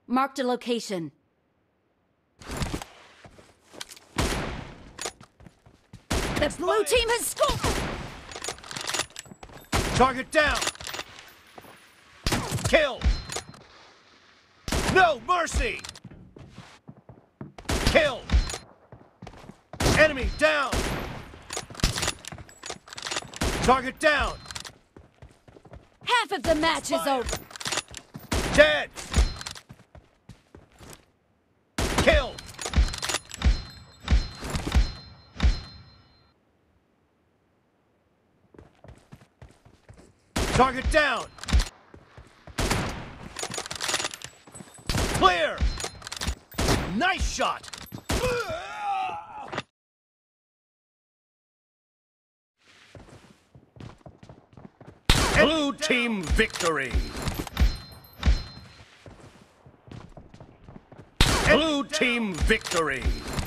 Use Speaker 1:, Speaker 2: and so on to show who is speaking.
Speaker 1: Marked a location. The blue team has scored!
Speaker 2: Target down! Kill! No mercy! Kill! Enemy down! Target down!
Speaker 1: Half of the match is over.
Speaker 2: Dead! Kill! Target down! Clear! Nice shot! Blue team victory! Blue team victory!